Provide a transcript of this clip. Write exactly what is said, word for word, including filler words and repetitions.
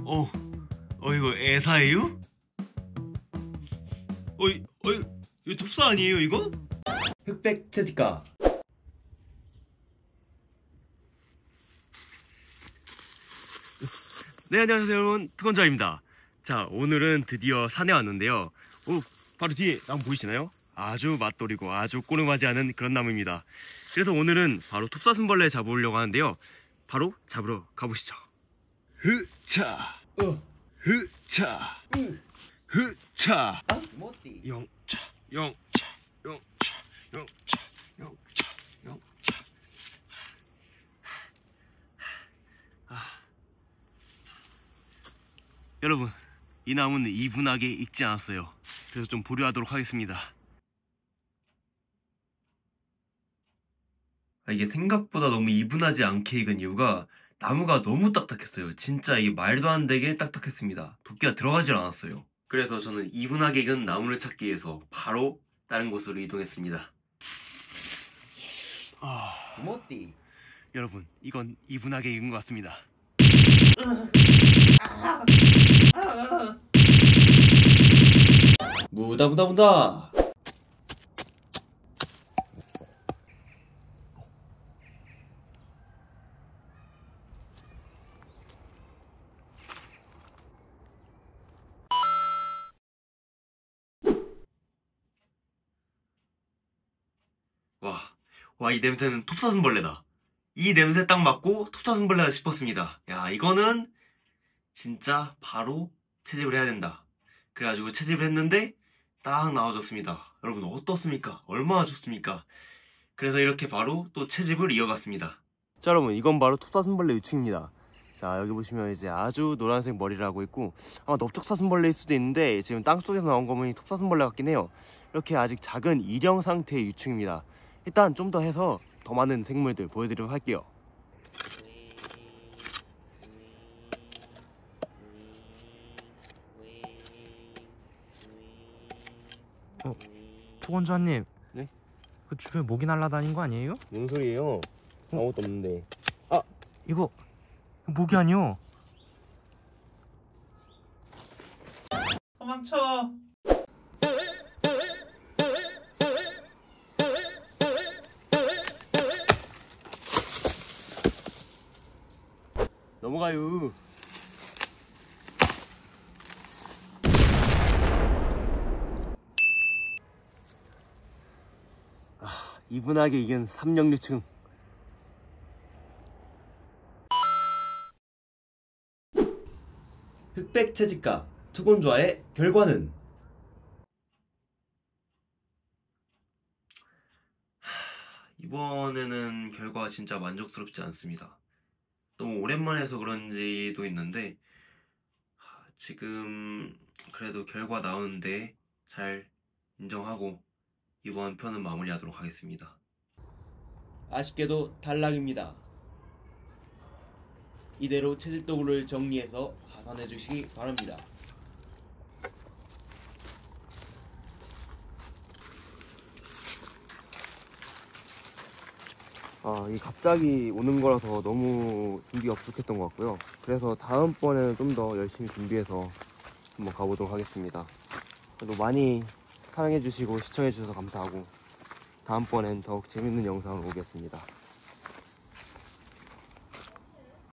어, 어 이거 애사예요? 어, 이, 어, 이, 이거 톱사 아니에요 이거? 흑백 채집가. 네, 안녕하세요 여러분, 특원자입니다. 자, 오늘은 드디어 산에 왔는데요. 오, 바로 뒤에 나무 보이시나요? 아주 맛돌이고 아주 꼬름하지 않은 그런 나무입니다. 그래서 오늘은 바로 톱사슴벌레 잡으려고 하는데요. 바로 잡으러 가보시죠. 흐차 어. 흐차 으. 흐차 아? 뭐지? 영차 영차 영차 영차 영차 영차. 아. 여러분, 이 나무는 이분하게 익지 않았어요. 그래서 좀 보류하도록 하겠습니다. 아, 이게 생각보다 너무 이분하지 않게 익은 이유가 나무가 너무 딱딱했어요. 진짜 이게 말도 안 되게 딱딱했습니다. 도끼가 들어가질 않았어요. 그래서 저는 이분하게 익은 나무를 찾기 위해서 바로 다른 곳으로 이동했습니다. 아... 뭐지? 여러분, 이건 이분하게 익은 것 같습니다. 무다 무다 무다. 와, 와, 이 냄새는 톱사슴벌레다. 이 냄새 딱 맡고 톱사슴벌레다 싶었습니다. 야, 이거는 진짜 바로 채집을 해야 된다. 그래가지고 채집을 했는데 딱 나와줬습니다. 여러분 어떻습니까? 얼마나 좋습니까? 그래서 이렇게 바로 또 채집을 이어갔습니다. 자, 여러분, 이건 바로 톱사슴벌레 유충입니다. 자, 여기 보시면 이제 아주 노란색 머리를 하고 있고, 아마 넓적사슴벌레일 수도 있는데 지금 땅속에서 나온 거 보니 톱사슴벌레 같긴 해요. 이렇게 아직 작은 일형 상태의 유충입니다. 일단 좀 더 해서 더 많은 생물들 보여드리도록 할게요. 어, 특원자님. 네? 그 주변에 모기 날아다닌 거 아니에요? 뭔 소리예요? 아무것도 없는데. 아! 이거 모기 아니요? 도망쳐. 넘어가요. 아, 이분하게 이긴 삼령유충. 흑백 채집가 투곤좌의 결과는? 이번에는 결과가 진짜 만족스럽지 않습니다. 너무 오랜만에 해서 그런지도 있는데 지금 그래도 결과 나오는데 잘 인정하고 이번 편은 마무리하도록 하겠습니다. 아쉽게도 탈락입니다. 이대로 채집 도구를 정리해서 하산해 주시기 바랍니다. 아, 이 갑자기 오는 거라서 너무 준비가 부족했던 것 같고요. 그래서 다음번에는 좀 더 열심히 준비해서 한번 가보도록 하겠습니다. 그래도 많이 사랑해주시고 시청해주셔서 감사하고 다음번엔 더욱 재밌는 영상으로 오겠습니다.